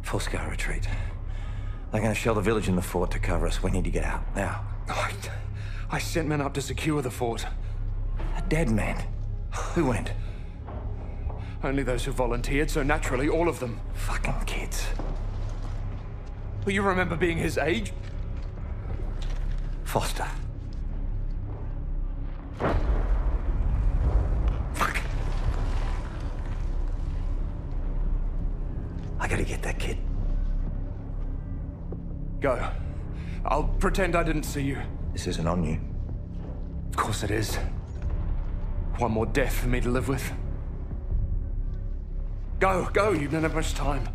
Full-scale retreat. They're going to shell the village and the fort to cover us. We need to get out, now. I sent men up to secure the fort. A dead man? Who went? Only those who volunteered, so naturally, all of them. Fucking kids. Well, you remember being his age? Foster. Fuck. I gotta get that kid. Go. I'll pretend I didn't see you. This isn't on you. Of course it is. One more death for me to live with. Go, go, you don't have much time.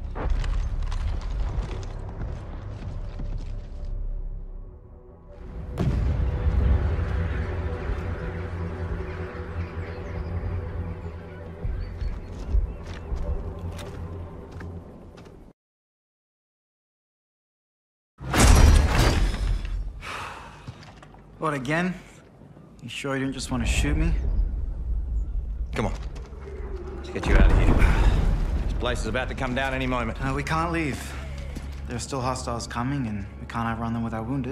What, again? You sure you didn't just want to shoot me? Come on. Let's get you out of here. This place is about to come down any moment. We can't leave. There are still hostiles coming, and we can't outrun them with our wounded.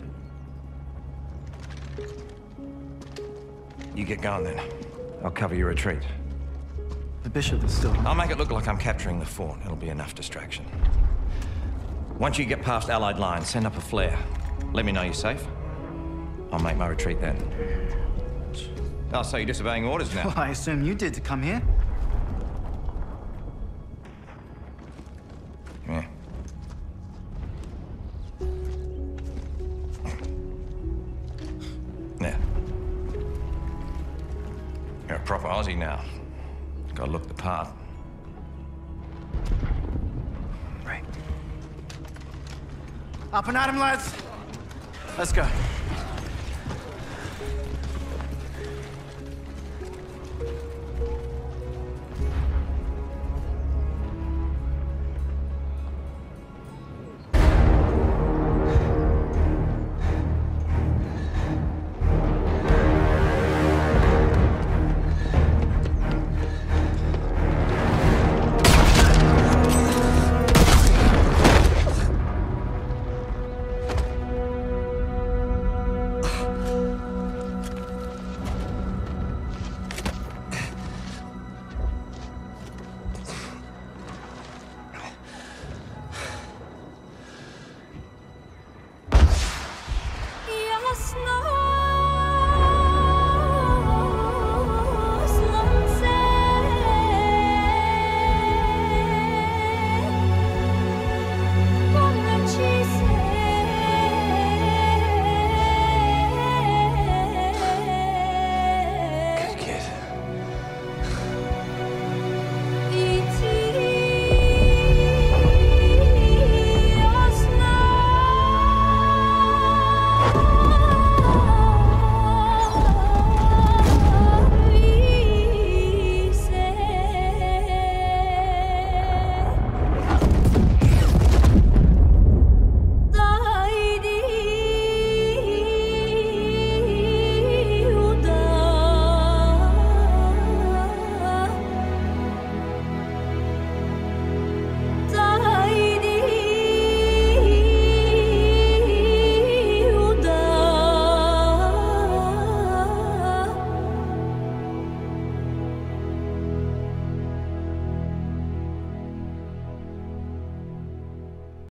You get going then. I'll cover your retreat. The bishop is still... I'll make it look like I'm capturing the fort. It'll be enough distraction. Once you get past Allied lines, send up a flare. Let me know you're safe. I'll make my retreat then. Oh, so you're disobeying orders now? Well, I assume you did to come here. Yeah. Yeah. You're a proper Aussie now. Gotta look the part. Right. Up and at him, lads. Let's go.